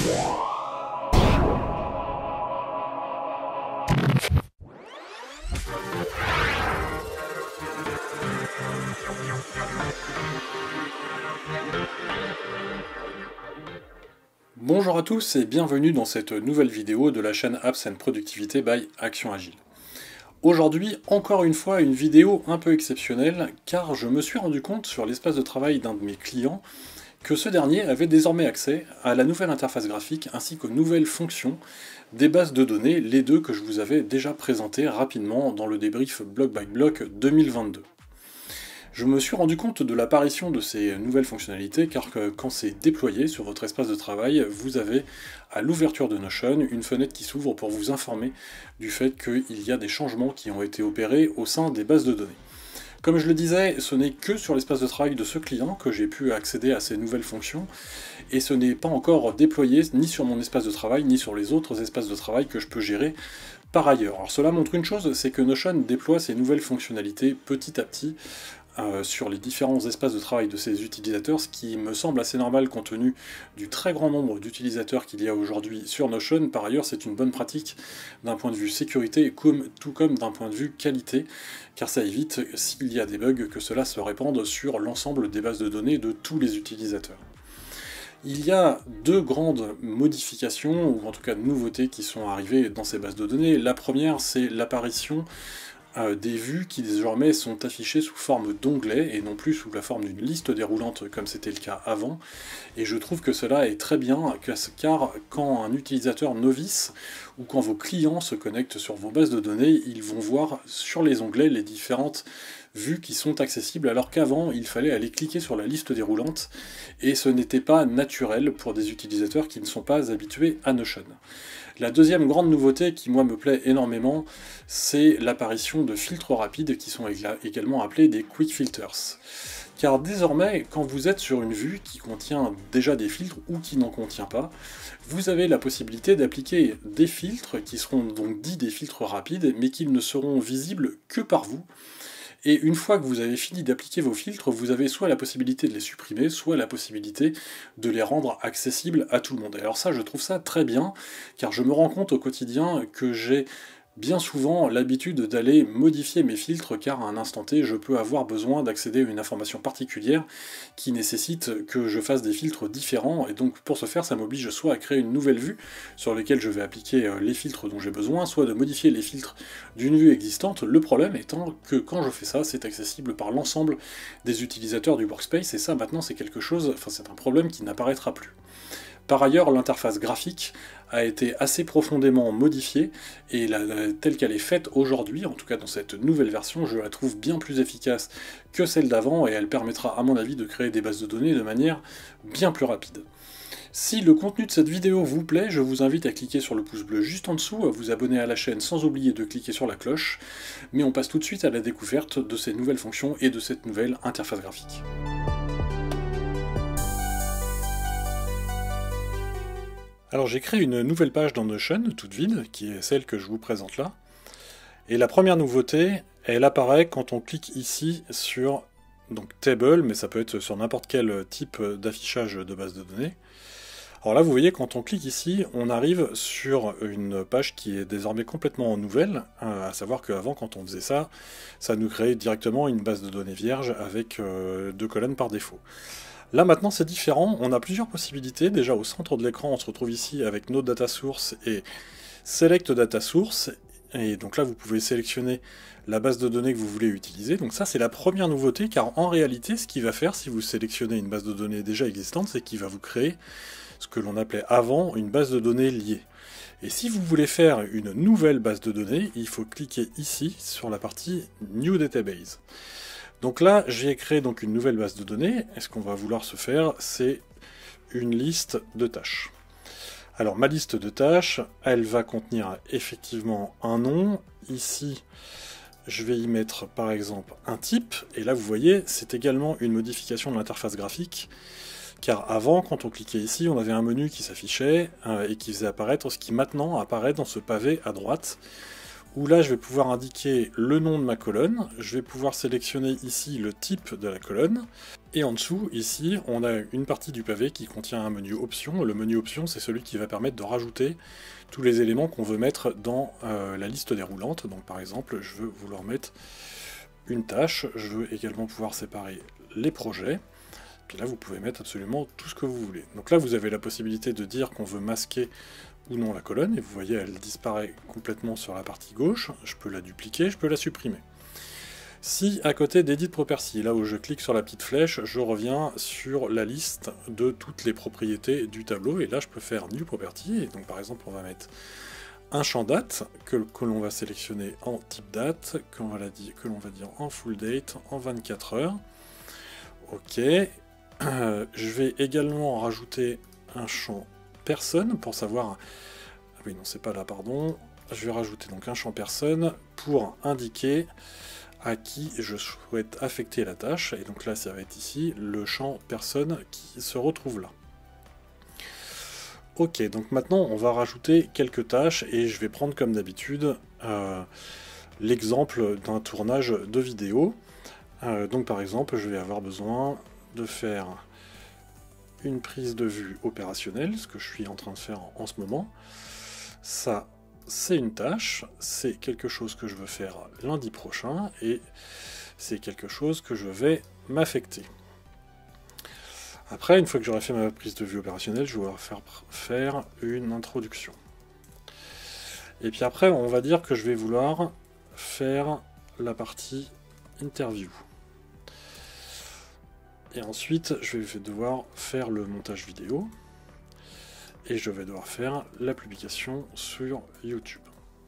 Bonjour à tous et bienvenue dans cette nouvelle vidéo de la chaîne Apps and Productivity by Action Agile. Aujourd'hui, encore une fois, une vidéo un peu exceptionnelle car je me suis rendu compte sur l'espace de travail d'un de mes clients que ce dernier avait désormais accès à la nouvelle interface graphique ainsi qu'aux nouvelles fonctions des bases de données, les deux que je vous avais déjà présentées rapidement dans le débrief bloc by bloc 2022. Je me suis rendu compte de l'apparition de ces nouvelles fonctionnalités car quand c'est déployé sur votre espace de travail, vous avez à l'ouverture de Notion une fenêtre qui s'ouvre pour vous informer du fait qu'il y a des changements qui ont été opérés au sein des bases de données. Comme je le disais, ce n'est que sur l'espace de travail de ce client que j'ai pu accéder à ces nouvelles fonctions, et ce n'est pas encore déployé ni sur mon espace de travail, ni sur les autres espaces de travail que je peux gérer par ailleurs. Alors cela montre une chose, c'est que Notion déploie ces nouvelles fonctionnalités petit à petit, sur les différents espaces de travail de ses utilisateurs, ce qui me semble assez normal compte tenu du très grand nombre d'utilisateurs qu'il y a aujourd'hui sur Notion. Par ailleurs, c'est une bonne pratique d'un point de vue sécurité, tout comme d'un point de vue qualité, car ça évite, s'il y a des bugs, que cela se répande sur l'ensemble des bases de données de tous les utilisateurs. Il y a deux grandes modifications, ou en tout cas nouveautés, qui sont arrivées dans ces bases de données. La première, c'est l'apparition des vues qui désormais sont affichées sous forme d'onglets et non plus sous la forme d'une liste déroulante comme c'était le cas avant. Et je trouve que cela est très bien car quand un utilisateur novice ou quand vos clients se connectent sur vos bases de données, ils vont voir sur les onglets les différentes vues qui sont accessibles, alors qu'avant il fallait aller cliquer sur la liste déroulante et ce n'était pas naturel pour des utilisateurs qui ne sont pas habitués à Notion. La deuxième grande nouveauté qui moi me plaît énormément, c'est l'apparition de filtres rapides qui sont également appelés des quick filters. Car désormais, quand vous êtes sur une vue qui contient déjà des filtres ou qui n'en contient pas, vous avez la possibilité d'appliquer des filtres qui seront donc dits des filtres rapides, mais qui ne seront visibles que par vous. Et une fois que vous avez fini d'appliquer vos filtres, vous avez soit la possibilité de les supprimer, soit la possibilité de les rendre accessibles à tout le monde. Et alors ça, je trouve ça très bien, car je me rends compte au quotidien que j'ai bien souvent l'habitude d'aller modifier mes filtres, car à un instant T, je peux avoir besoin d'accéder à une information particulière qui nécessite que je fasse des filtres différents, et donc pour ce faire, ça m'oblige soit à créer une nouvelle vue sur laquelle je vais appliquer les filtres dont j'ai besoin, soit de modifier les filtres d'une vue existante, le problème étant que quand je fais ça, c'est accessible par l'ensemble des utilisateurs du workspace, et ça maintenant c'est quelque chose, enfin c'est un problème qui n'apparaîtra plus. Par ailleurs, l'interface graphique a été assez profondément modifiée, et telle qu'elle est faite aujourd'hui, en tout cas dans cette nouvelle version, je la trouve bien plus efficace que celle d'avant, et elle permettra à mon avis de créer des bases de données de manière bien plus rapide. Si le contenu de cette vidéo vous plaît, je vous invite à cliquer sur le pouce bleu juste en dessous, à vous abonner à la chaîne sans oublier de cliquer sur la cloche, mais on passe tout de suite à la découverte de ces nouvelles fonctions et de cette nouvelle interface graphique. Alors j'ai créé une nouvelle page dans Notion, toute vide, qui est celle que je vous présente là. Et la première nouveauté, elle apparaît quand on clique ici sur donc Table, mais ça peut être sur n'importe quel type d'affichage de base de données. Alors là, vous voyez, quand on clique ici, on arrive sur une page qui est désormais complètement nouvelle, à savoir qu'avant, quand on faisait ça, ça nous créait directement une base de données vierge avec 2 colonnes par défaut. Là maintenant c'est différent, on a plusieurs possibilités. Déjà au centre de l'écran on se retrouve ici avec Node Data Source et Select Data Source, et donc là vous pouvez sélectionner la base de données que vous voulez utiliser. Donc ça c'est la première nouveauté, car en réalité ce qu'il va faire si vous sélectionnez une base de données déjà existante, c'est qu'il va vous créer ce que l'on appelait avant une base de données liée. Et si vous voulez faire une nouvelle base de données, il faut cliquer ici sur la partie New Database. Donc là, j'ai créé donc une nouvelle base de données, et ce qu'on va vouloir se faire, c'est une liste de tâches. Alors ma liste de tâches, elle va contenir effectivement un nom. Ici, je vais y mettre par exemple un type, et là vous voyez, c'est également une modification de l'interface graphique, car avant, quand on cliquait ici, on avait un menu qui s'affichait et qui faisait apparaître ce qui maintenant apparaît dans ce pavé à droite, où là je vais pouvoir indiquer le nom de ma colonne, je vais pouvoir sélectionner ici le type de la colonne, et en dessous, ici, on a une partie du pavé qui contient un menu options. Le menu options, c'est celui qui va permettre de rajouter tous les éléments qu'on veut mettre dans la liste déroulante. Donc par exemple, je veux vouloir mettre une tâche, je veux également pouvoir séparer les projets, puis là vous pouvez mettre absolument tout ce que vous voulez. Donc là vous avez la possibilité de dire qu'on veut masquer ou non la colonne, et vous voyez elle disparaît complètement sur la partie gauche, je peux la dupliquer, je peux la supprimer. Si à côté d'Edit Property, là où je clique sur la petite flèche, je reviens sur la liste de toutes les propriétés du tableau, et là je peux faire New Property, et donc par exemple on va mettre un champ date que l'on va sélectionner en type date, que l'on va dire en full date, en 24 heures. Ok, je vais également rajouter un champ personne pour savoir... Ah oui, non, c'est pas là, pardon. Je vais rajouter donc un champ personne pour indiquer à qui je souhaite affecter la tâche. Et donc là, ça va être ici le champ personne qui se retrouve là. Ok, donc maintenant, on va rajouter quelques tâches et je vais prendre comme d'habitude l'exemple d'un tournage de vidéo. Donc par exemple, je vais avoir besoin de faire une prise de vue opérationnelle, ce que je suis en train de faire en ce moment. Ça, c'est une tâche, c'est quelque chose que je veux faire lundi prochain, et c'est quelque chose que je vais m'affecter. Après, une fois que j'aurai fait ma prise de vue opérationnelle, je vais faire une introduction. Et puis après, on va dire que je vais vouloir faire la partie interview. Et ensuite, je vais devoir faire le montage vidéo. Et je vais devoir faire la publication sur YouTube.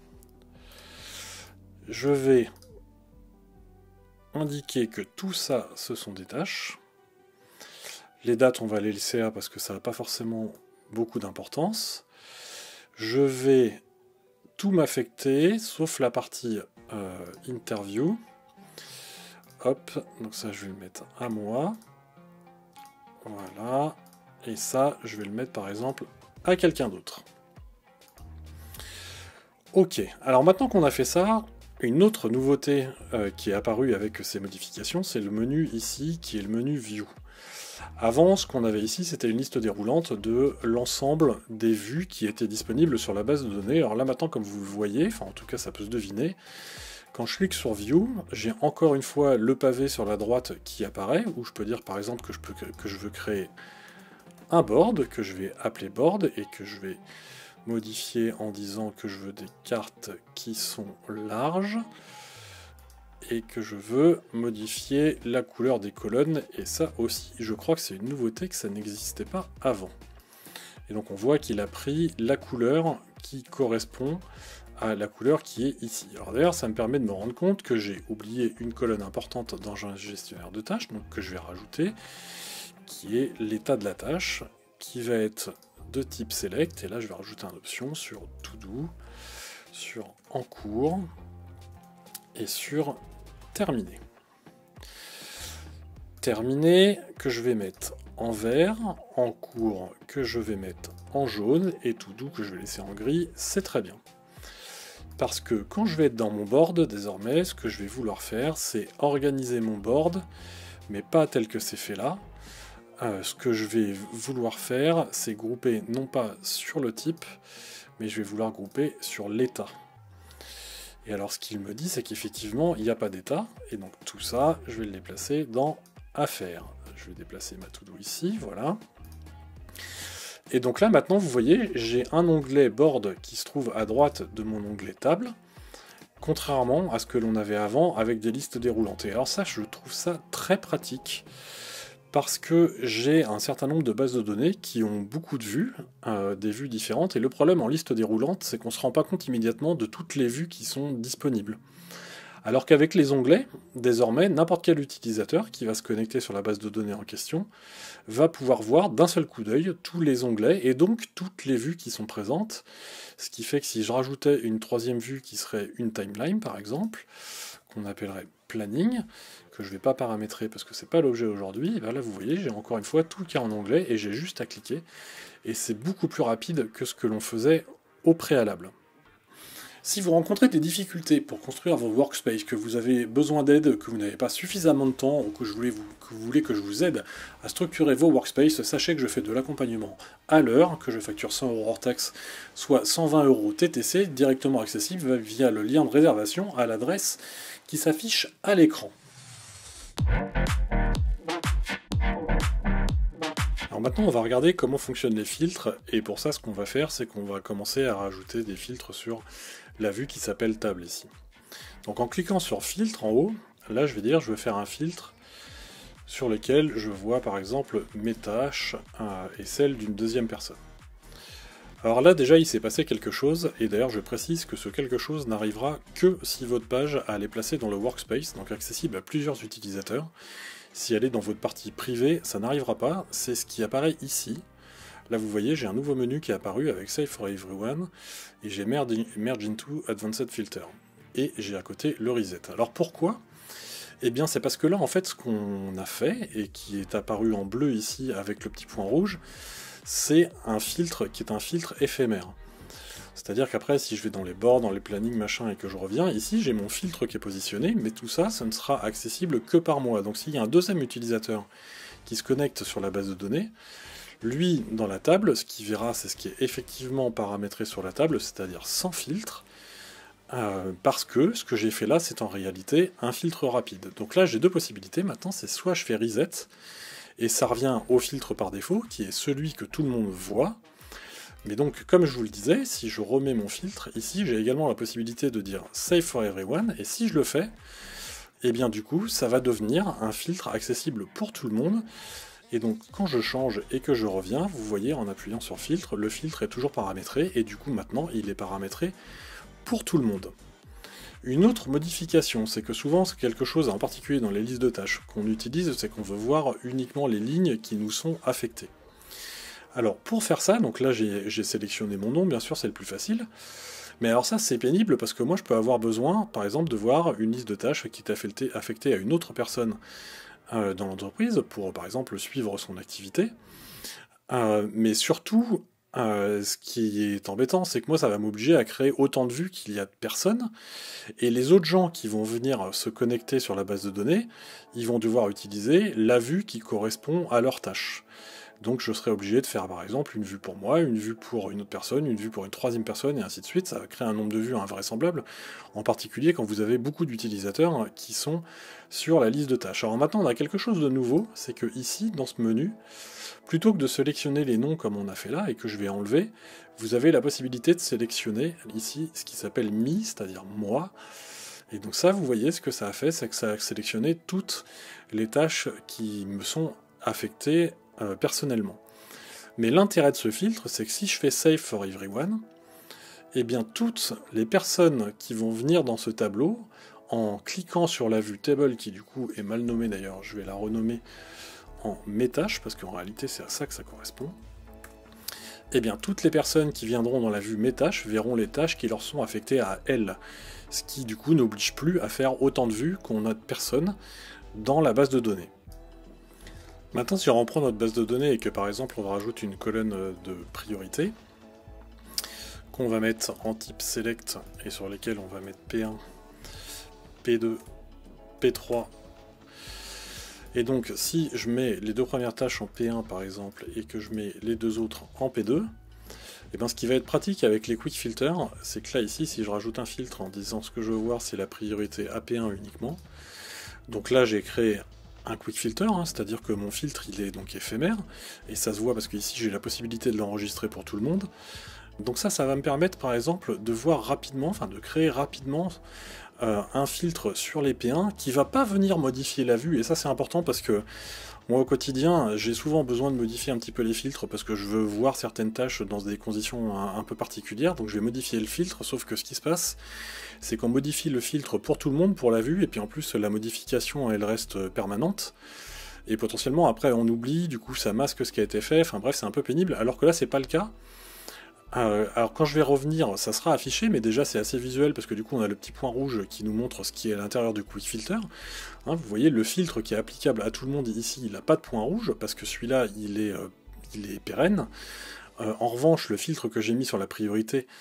Je vais indiquer que tout ça, ce sont des tâches. Les dates, on va les laisser là parce que ça n'a pas forcément beaucoup d'importance. Je vais tout m'affecter, sauf la partie interview. Hop, donc ça, je vais le mettre à moi. Voilà. Et ça, je vais le mettre par exemple à quelqu'un d'autre. Ok, alors maintenant qu'on a fait ça, une autre nouveauté qui est apparue avec ces modifications, c'est le menu ici, qui est le menu View. Avant, ce qu'on avait ici, c'était une liste déroulante de l'ensemble des vues qui étaient disponibles sur la base de données. Alors là maintenant, comme vous le voyez, enfin en tout cas ça peut se deviner, quand je clique sur View, j'ai encore une fois le pavé sur la droite qui apparaît, où je peux dire par exemple que je veux créer un board, que je vais appeler board, et que je vais modifier en disant que je veux des cartes qui sont larges, et que je veux modifier la couleur des colonnes, et ça aussi, je crois que c'est une nouveauté, que ça n'existait pas avant. Et donc on voit qu'il a pris la couleur qui correspond à la couleur qui est ici. Alors d'ailleurs, ça me permet de me rendre compte que j'ai oublié une colonne importante dans un gestionnaire de tâches, donc que je vais rajouter, qui est l'état de la tâche, qui va être de type select, et là je vais rajouter une option sur to do, sur en cours, et sur terminé. Terminé, que je vais mettre en vert, en cours, que je vais mettre en jaune, et to do que je vais laisser en gris, c'est très bien. Parce que quand je vais être dans mon board, désormais, ce que je vais vouloir faire, c'est organiser mon board, mais pas tel que c'est fait là. Ce que je vais vouloir faire, c'est grouper non pas sur le type, mais je vais vouloir grouper sur l'état. Et alors ce qu'il me dit, c'est qu'effectivement, il n'y a pas d'état, et donc tout ça, je vais le déplacer dans Affaires. Je vais déplacer ma to-do ici, voilà. Et donc là, maintenant, vous voyez, j'ai un onglet Board qui se trouve à droite de mon onglet Table, contrairement à ce que l'on avait avant avec des listes déroulantes. Et alors ça, je trouve ça très pratique, parce que j'ai un certain nombre de bases de données qui ont beaucoup de vues, des vues différentes, et le problème en liste déroulante, c'est qu'on ne se rend pas compte immédiatement de toutes les vues qui sont disponibles. Alors qu'avec les onglets, désormais, n'importe quel utilisateur qui va se connecter sur la base de données en question va pouvoir voir d'un seul coup d'œil tous les onglets, et donc toutes les vues qui sont présentes, ce qui fait que si je rajoutais une troisième vue qui serait une timeline, par exemple, qu'on appellerait planning, que je ne vais pas paramétrer parce que c'est pas l'objet aujourd'hui, ben là vous voyez, j'ai encore une fois tout qui est en onglet et j'ai juste à cliquer, et c'est beaucoup plus rapide que ce que l'on faisait au préalable. Si vous rencontrez des difficultés pour construire vos workspaces, que vous avez besoin d'aide, que vous n'avez pas suffisamment de temps, ou que vous voulez que je vous aide à structurer vos workspaces, sachez que je fais de l'accompagnement à l'heure, que je facture 100 € hors taxe, soit 120 € TTC, directement accessible via le lien de réservation à l'adresse qui s'affiche à l'écran. Alors maintenant, on va regarder comment fonctionnent les filtres, et pour ça, ce qu'on va faire, c'est qu'on va commencer à rajouter des filtres sur la vue qui s'appelle table ici. Donc en cliquant sur filtre en haut, là je vais dire je veux faire un filtre sur lequel je vois par exemple mes tâches et celles d'une deuxième personne. Alors là déjà il s'est passé quelque chose, et d'ailleurs je précise que ce quelque chose n'arrivera que si votre page elle est placée dans le workspace, donc accessible à plusieurs utilisateurs. Si elle est dans votre partie privée, ça n'arrivera pas, c'est ce qui apparaît ici. Là vous voyez, j'ai un nouveau menu qui est apparu avec Save for Everyone, et j'ai Merge into Advanced Filter. Et j'ai à côté le Reset. Alors pourquoi? Eh bien c'est parce que là en fait ce qu'on a fait, et qui est apparu en bleu ici avec le petit point rouge, c'est un filtre qui est un filtre éphémère. C'est-à-dire qu'après si je vais dans les bords, dans les plannings, machin, et que je reviens, ici j'ai mon filtre qui est positionné, mais tout ça, ça ne sera accessible que par moi. Donc s'il y a un deuxième utilisateur qui se connecte sur la base de données, lui, dans la table, ce qu'il verra, c'est ce qui est effectivement paramétré sur la table, c'est-à-dire sans filtre, parce que ce que j'ai fait là, c'est en réalité un filtre rapide. Donc là, j'ai deux possibilités. Maintenant, c'est soit je fais reset, et ça revient au filtre par défaut, qui est celui que tout le monde voit. Mais donc, comme je vous le disais, si je remets mon filtre, ici, j'ai également la possibilité de dire Save for Everyone, et si je le fais, eh bien du coup, ça va devenir un filtre accessible pour tout le monde. Et donc quand je change et que je reviens, vous voyez en appuyant sur filtre, le filtre est toujours paramétré, et du coup maintenant il est paramétré pour tout le monde. Une autre modification, c'est que souvent c'est quelque chose, en particulier dans les listes de tâches, qu'on utilise, c'est qu'on veut voir uniquement les lignes qui nous sont affectées. Alors pour faire ça, donc là j'ai sélectionné mon nom, bien sûr c'est le plus facile, mais alors ça c'est pénible parce que moi je peux avoir besoin par exemple de voir une liste de tâches qui est affectée à une autre personne dans l'entreprise pour par exemple suivre son activité, mais surtout ce qui est embêtant c'est que moi ça va m'obliger à créer autant de vues qu'il y a de personnes, et les autres gens qui vont venir se connecter sur la base de données, ils vont devoir utiliser la vue qui correspond à leur tâche. Donc je serai obligé de faire par exemple une vue pour moi, une vue pour une autre personne, une vue pour une troisième personne, et ainsi de suite. Ça va créer un nombre de vues invraisemblable, en particulier quand vous avez beaucoup d'utilisateurs qui sont sur la liste de tâches. Alors maintenant on a quelque chose de nouveau, c'est que ici, dans ce menu, plutôt que de sélectionner les noms comme on a fait là, et que je vais enlever, vous avez la possibilité de sélectionner ici ce qui s'appelle me, c'est-à-dire moi. Et donc ça, vous voyez, ce que ça a fait, c'est que ça a sélectionné toutes les tâches qui me sont affectées personnellement. Mais l'intérêt de ce filtre, c'est que si je fais Save for Everyone, eh bien toutes les personnes qui vont venir dans ce tableau, en cliquant sur la vue Table, qui du coup est mal nommée d'ailleurs, je vais la renommer en mes tâches, parce qu'en réalité c'est à ça que ça correspond, eh bien toutes les personnes qui viendront dans la vue mes tâches verront les tâches qui leur sont affectées à elles, ce qui du coup n'oblige plus à faire autant de vues qu'on a de personnes dans la base de données. Maintenant, si on reprend notre base de données et que par exemple on rajoute une colonne de priorité, qu'on va mettre en type select et sur lesquels on va mettre P1, P2, P3, et donc si je mets les deux premières tâches en P1 par exemple et que je mets les deux autres en P2, et bien ce qui va être pratique avec les quick filters, c'est que là ici, si je rajoute un filtre en disant ce que je veux voir c'est la priorité AP1 uniquement, donc là j'ai créé un quick filter, hein, c'est-à-dire que mon filtre il est donc éphémère, et ça se voit parce que ici j'ai la possibilité de l'enregistrer pour tout le monde. Donc ça va me permettre par exemple de voir rapidement, enfin de créer rapidement un filtre sur les P1 qui va pas venir modifier la vue, et ça c'est important parce que moi au quotidien j'ai souvent besoin de modifier un petit peu les filtres parce que je veux voir certaines tâches dans des conditions un peu particulières, donc je vais modifier le filtre, sauf que ce qui se passe c'est qu'on modifie le filtre pour tout le monde pour la vue, et puis en plus la modification elle reste permanente, et potentiellement après on oublie, du coup ça masque ce qui a été fait, enfin bref c'est un peu pénible, alors que là c'est pas le cas. Alors quand je vais revenir, ça sera affiché, mais déjà c'est assez visuel parce que du coup on a le petit point rouge qui nous montre ce qui est à l'intérieur du quick filter. Hein, vous voyez le filtre qui est applicable à tout le monde ici, il n'a pas de point rouge parce que celui-là il est pérenne. En revanche, le filtre que j'ai mis sur la priorité,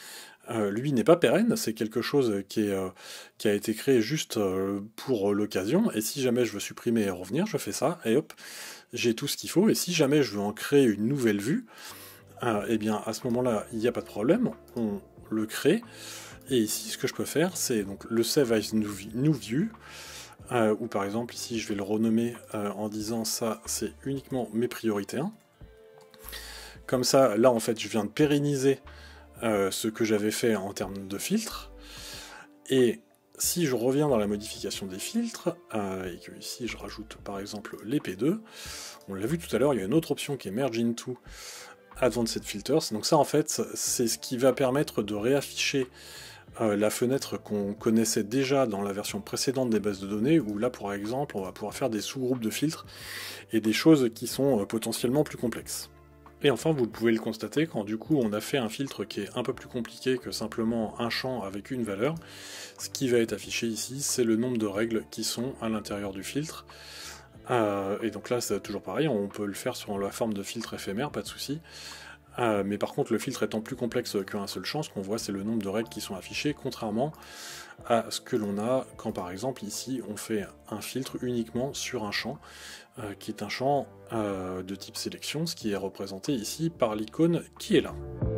lui n'est pas pérenne, c'est quelque chose qui a été créé juste pour l'occasion, et si jamais je veux supprimer et revenir, je fais ça, et hop, j'ai tout ce qu'il faut, et si jamais je veux en créer une nouvelle vue, eh bien à ce moment-là, il n'y a pas de problème, on le crée, et ici ce que je peux faire, c'est donc le Save as New View, ou par exemple ici je vais le renommer en disant ça c'est uniquement mes priorités 1. Comme ça, là en fait je viens de pérenniser ce que j'avais fait en termes de filtres, et si je reviens dans la modification des filtres, et que ici je rajoute par exemple les P2, on l'a vu tout à l'heure, il y a une autre option qui est Merge into Advanced Filters, donc ça en fait c'est ce qui va permettre de réafficher la fenêtre qu'on connaissait déjà dans la version précédente des bases de données, où là par exemple on va pouvoir faire des sous-groupes de filtres et des choses qui sont potentiellement plus complexes. Et enfin vous pouvez le constater, quand du coup on a fait un filtre qui est un peu plus compliqué que simplement un champ avec une valeur, ce qui va être affiché ici c'est le nombre de règles qui sont à l'intérieur du filtre. Et donc là c'est toujours pareil, on peut le faire sur la forme de filtre éphémère, pas de souci. Mais par contre, le filtre étant plus complexe qu'un seul champ, ce qu'on voit, c'est le nombre de règles qui sont affichées, contrairement à ce que l'on a quand, par exemple, ici, on fait un filtre uniquement sur un champ, qui est un champ de type sélection, ce qui est représenté ici par l'icône qui est là.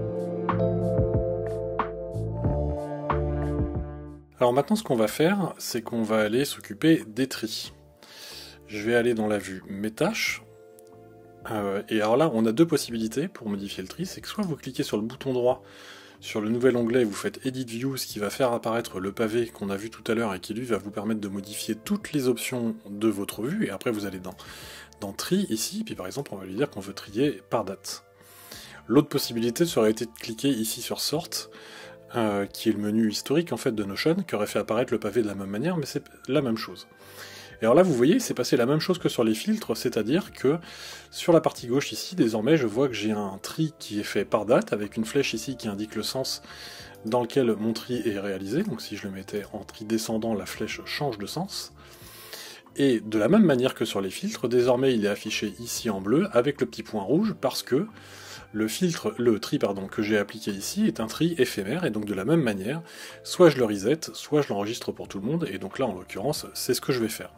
Alors maintenant, ce qu'on va faire, c'est qu'on va aller s'occuper des tris. Je vais aller dans la vue Mes tâches. Et alors là, on a deux possibilités pour modifier le tri, c'est que soit vous cliquez sur le bouton droit sur le nouvel onglet, vous faites Edit View, ce qui va faire apparaître le pavé qu'on a vu tout à l'heure et qui lui va vous permettre de modifier toutes les options de votre vue, et après vous allez dans Tri ici, puis par exemple on va lui dire qu'on veut trier par date. L'autre possibilité serait été de cliquer ici sur Sort, qui est le menu historique en fait de Notion, qui aurait fait apparaître le pavé de la même manière, mais c'est la même chose. Et alors là, vous voyez, c'est passé la même chose que sur les filtres, c'est-à-dire que sur la partie gauche ici, désormais, je vois que j'ai un tri qui est fait par date, avec une flèche ici qui indique le sens dans lequel mon tri est réalisé. Donc si je le mettais en tri descendant, la flèche change de sens. Et de la même manière que sur les filtres, désormais il est affiché ici en bleu, avec le petit point rouge, parce que le tri que j'ai appliqué ici est un tri éphémère, et donc de la même manière, soit je le reset, soit je l'enregistre pour tout le monde, et donc là en l'occurrence, c'est ce que je vais faire.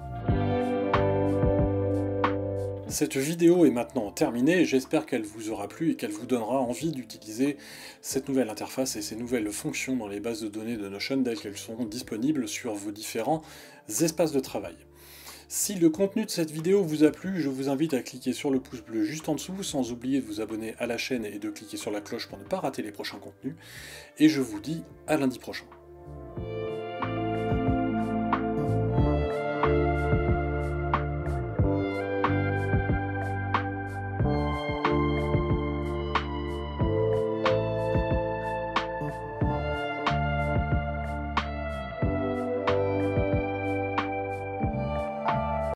Cette vidéo est maintenant terminée, j'espère qu'elle vous aura plu et qu'elle vous donnera envie d'utiliser cette nouvelle interface et ces nouvelles fonctions dans les bases de données de Notion dès qu'elles seront disponibles sur vos différents espaces de travail. Si le contenu de cette vidéo vous a plu, je vous invite à cliquer sur le pouce bleu juste en dessous, sans oublier de vous abonner à la chaîne et de cliquer sur la cloche pour ne pas rater les prochains contenus. Et je vous dis à lundi prochain.